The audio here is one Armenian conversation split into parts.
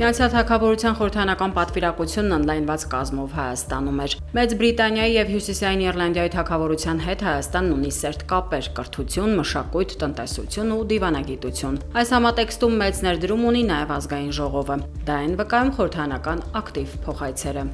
Միացյալ Թագավորության խորհրդանական պատվիրակությունն ընդլայնված կազմով Հայաստանում էր։ Մեծ Բրիտանիայի եւ Հյուսիսային Իռլանդիայի թագավորության հետ Հայաստանն ունի սերտ կապեր՝ կրթություն, մշակույթ, տնտեսություն ու դիվանագիտություն։ Այս համատեքստում մեծ ներդրում ունի նաեւ ազգային ժողովը։ Դա են վկայում խորհրդանական ակտիվ փոխայցերը։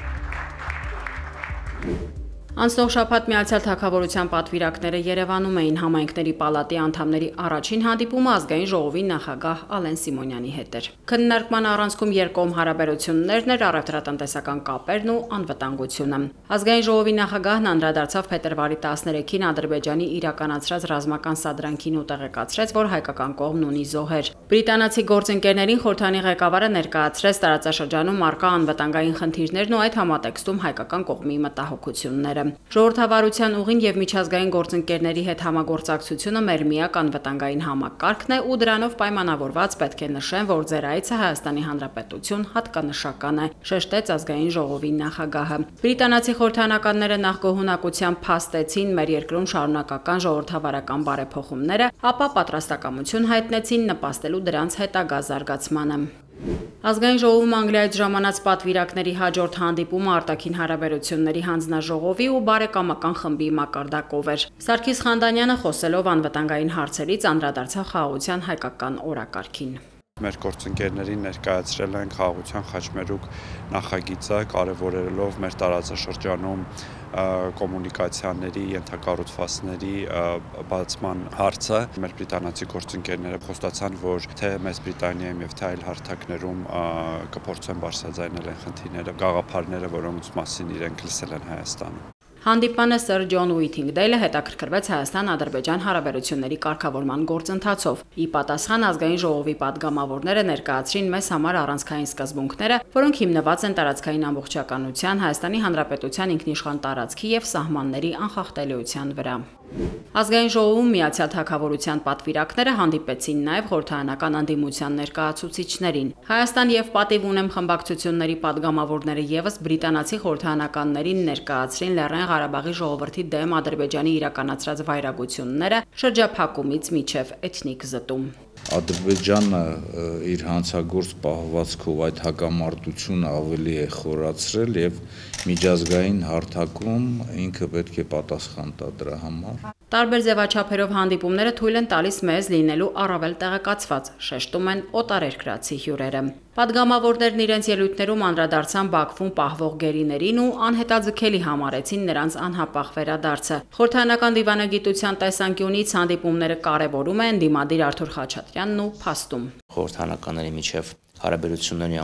Անցնող շաբաթ Միացյալ Թագավորության պատվիրակները Երևանում էին համայնքների պալատի անդամների առաջին հանդիպումը ազգային ժողովի նախագահ Ալեն Սիմոնյանի հետ էր։ Քննարկման առանցքում երկկողմ հարաբերություններն էր, առևտրատնտեսական կապերն ու անվտանգությունը։ Ազգային ժողովի նախագահն անդրադարձավ փետրվարի 13-ին Ադրբեջանի իրականացրած ռազմական սադրանքին ու տեղեկացրեց, որ հայկական կողմն ունի զոհեր։ Բրիտանացի գործընկերներին խորհրդանի ղեկավարը ներկայացրեց տարածաշրջանում առկա անվտանգային խնդիրներն ու այդ համատեքստում հայկական կողմի մտահոգությունները։ Ժողովրդավարության ուղին եւ միջազգային գործընկերների հետ համագործակցությունը մեր միակ անվտանգային համակարգն է ու դրանով պայմանավորված պետք է նշեն, որ ձեր այցը Հայաստանի Հանրապետություն հատկանշական է, շեշտեց ազգային ժողովի նախագահը։ Բրիտանացի խորհրդանականները նախ գոհունակությամբ փաստեցին մեր երկրում շարունակական ժողովրդավարական բարեփոխումները, ապա պատրաստակամություն հայտնեցին նպաստելու դրանց հետագա զարգացմանը։ Ազգային ժողովում Անգլիայից ժամանած պատվիրակների հաջորդ հանդիպումը արտաքին հարաբերությունների հանձնաժողովի ու բարեկամական խմբի մակարդակով էր։ Սարգիս Խանդանյանը խոսելով անվտանգային հարցերից անդրադարձավ խաղաղության հայկական օրակարգին։ Մեր գործընկերներին ներկայացրել են խաղաղության խաչմերուկ նախագիծը, կարևորելով մեր տարածաշրջանում կոմունիկացիաների, ենթակառուցվածքների բացման հարցը։ Մեր բրիտանացի գործընկերները խոստացան, որ թե Մեծ Բրիտանիայում եւ թե այլ հարթակներում կփորձեն բարձրաձայնել այն խնդիրները, գաղափարները, որոնց մասին իրենք լսել են Հայաստանում։ Հանդիպանը Սր Ջոն Ուիթինգդեյլը հետաքրքրվեց Հայաստան-Ադրբեջան հարաբերությունների կարգավորման գործընթացով։ Ի պատասխան ազգային ժողովի падգամավորները ներկայացրին մեզ համար առանցքային սկզբունքները, որոնք հիմնված են տարածքային ամբողջականության, Հայաստանի Հանրապետության ինքնիշխան տարածքի եւ սահմանների անխախտելիության վրա։ Ազգային ժողովում Միացյալ Թագավորության պատվիրակները հանդիպեցին նաև խորհրդարանական անդիմության ներկայացուցիչներին։ Հայաստան եւ Պատիվ ունեմ խմբակցությունների падգամավորները եւս բրիտանացի խորհրդարանականներին ներկայացրին Լեռնային Ղարաբաղի ժողովրդի դեմ Ադրբեջանի իրականացրած վայրագությունները շրջափակումից մինչև էթնիկ զտում։ Ադրբեջանը իր հանցագործ պահվածքով այդ հակամարտությունը ավելի է խորացրել եւ միջազգային հարթակում ինքը պետք է պատասխան տա դրա համար։ Տարբեր ձևաչափերով հանդիպումները թույլ են տալիս մեզ լինելու առավել տեղեկացված, շեշտում են օտարերկրացի հյուրերը։ Պատգամավորներն իրենց ելույթներում անդրադարձան Բաքվում պահվող գերիներին ու անհետաձգելի համարեցին նրանց անհապաղ վերադարձը։ Խորհրդարանական դիվանագիտության տեսանկյունից հանդիպումները կարևորում են դիմադիր Արթուր Խաչատրյանն ու փաստում։ Խորհրդարանականների միջև հարաբերությունների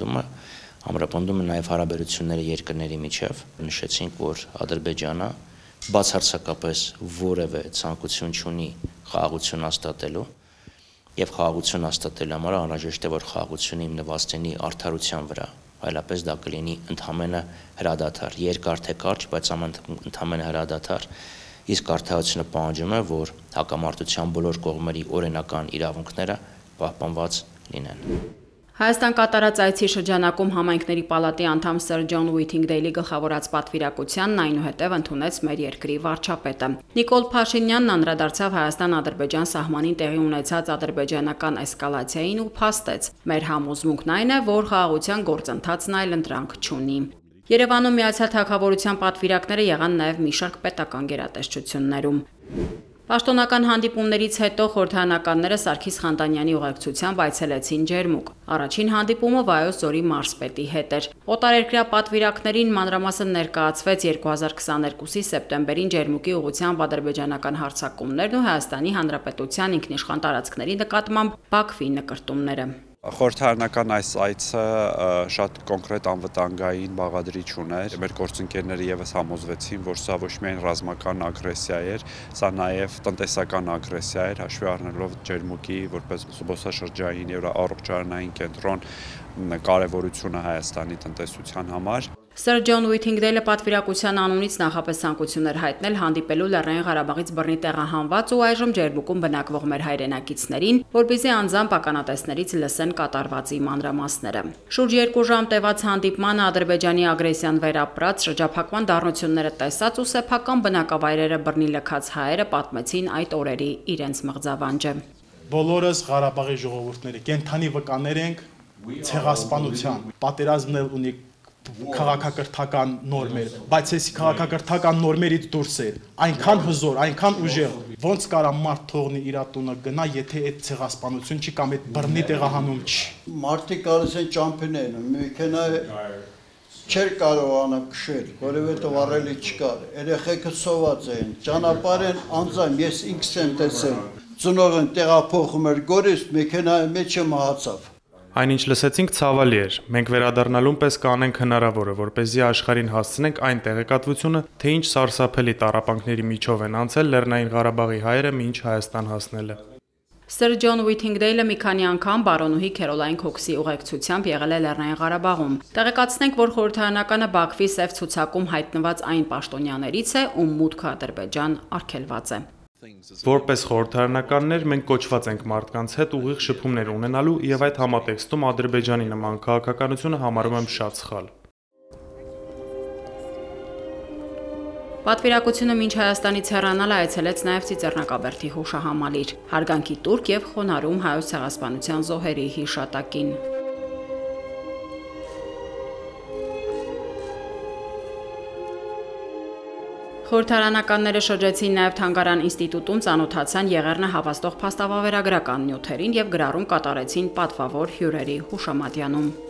ամրապնդումը նաև հարաբերությունների երկրների միջև նշեցինք, որ Ադրբեջանը բացարձակապես որևէ ցանկություն չունի խաղաղություն հաստատելու եւ խաղաղություն հաստատելու համար անհրաժեշտ է, որ խաղաղությունը հիմնված լինի արդարության վրա, այլապես դա կլինի ընդհանրապես հրադադար, երկար թե կարճ, բայց ընդհանրապես հրադադար, իսկ արդարությունը պահանջում է, որ հակամարտության բոլոր կողմերի օրենական իրավունքները պահպանված լինեն։ Հայաստան կատարած այցի շրջանակում համայնքների պալատի անդամ Սր Ջոն Ուիթինգդեյլի գլխավորած պատվիրակությանն այնուհետև ընդունեց մեր երկրի վարչապետը։ Նիկոլ Փաշինյանն անդրադարձավ Հայաստան-Ադրբեջան սահմանին տեղի ունեցած ադրբեջանական էսկալացիային ու փաստեց. մեր համոզմունքն այն է, որ խաղաղության գործընթացն այլընտրանք չունի։ Երևանում Միացյալ Թագավորության պատվիրակները եղան նաև մի շարք պետական գերատեսչություններում։ Պաշտոնական հանդիպումներից հետո խորհրդարանականները Սարգիս Խանդանյանի ուղեկցությամբ այցելեցին Ջերմուկ։ Առաջին հանդիպումը Վայոց ձորի մարզպետի հետ էր։ Օտարերկրյա պատվիրակներին մանրամասն ներկայացվեց 2022-ի սեպտեմբերին Ջերմուկի ուղղությամբ ադրբեջանական հարձակումներն ու Հայաստանի Հանրապետության ինքնիշխան տարածքների նկատմամբ Բաքվի նկրտումները։ Խորհրդարանական այս այցը շատ կոնկրետ անվտանգային բաղադրիչ ուներ։ Մեր գործընկերները եւս համոզվեցին, որ սա ոչ միայն ռազմական ագրեսիա էր, սա նաեւ տնտեսական ագրեսիա էր, հաշվի առնելով Ջերմուկի որպես զբոսաշրջային եւ առողջարանային կենտրոն կարևորությունը Հայաստանի տնտեսության համար։ Սր Ջոն Ուիթինգդեյլը պատվիրակության անունից նախապես ցանկություն էր հայտնել հանդիպելու Լեռնային Ղարաբաղից բռնի տեղահանված ու այժմ Ջերմուկում բնակվող մեր հայրենակիցներին, որպեսզի անձամբ ականատեսներից լսեն կատարվածի մանրամասները։ Շուրջ 2 ժամ տևած հանդիպմանը Ադրբեջանի ագրեսիան վերապրած շրջափակման դառնությունները տեսած ու սեփական բնակավայրերը բռնի լքած հայերը պատմեցին այդ օրերի իրենց մղձավանջը։ Բոլորս Ղարաբաղի ժողովուրդները կենթանի վկաներ ենք, ցեղասպանության, պատերազմն էլ ունի քաղաքակրթական նորմեր, բայց այս քաղաքակրթական նորմերից դուրս է, այնքան հզոր, այնքան ուժեղ, ոնց կարա մարդ թողնի իր տունը գնա, եթե այդ ցեղասպանություն չի կամ այդ բռնի տեղահանում չի։ Մարդիկ կարես են ճամփին, մեքենա չէր կարողանա քշել, որովհետև առելի չկար։ Երեխեքը սոված էին, ճանապարհ են անձամբ ես ինքս եմ տեսել։ Ծնողն տեղափոխում էր Գորիս, մեքենայի մեջ մահացավ։ Այնինչ լսեցինք ցավալի էր։ Մենք վերադառնալուն պես կանենք հնարավորը, որպեսզի աշխարհին հասցնենք այն տեղեկատվությունը, թե ինչ սարսափելի տառապանքների միջով են անցել Լեռնային Ղարաբաղի հայերը մինչ Հայաստան հասնելը։ Սր Ջոն Ուիթինգդեյլը մի քանի անգամ բարոնուհի Քերոլայն Քոքսի ուղեկցությամբ եղել է Լեռնային Ղարաբաղում։ Տեղեկացնենք, որ խորհրդարանականը Բաքվի սև ցուցակում հայտնված այն պաշտոնյաներից է, ում մուտքը Ադրբեջան արգելված է։ Որպես խորհրդարանականներ մենք կոչված ենք մարդկանց հետ ուղիղ շփումներ ունենալու եւ այդ համատեքստում Ադրբեջանի նման քաղաքականությունը համարում եմ շատ սխալ։ Պատվիրակությունը մինչ Հայաստանից հեռանալ այցելեց նաև Ծիծեռնակաբերդի հուշահամալիր, հարգանքի տուրք եւ խոնարհում հայոց ցեղասպանության զոհերի հիշատակին։ Խորհրդարանականները շրջեցին նաև Թանգարան ինստիտուտում ծանոթացան Եղեռնը հավաստող փաստավավերագրական նյութերին եւ գրառում կատարեցին պատվավոր հյուրերի հուշամատյանում։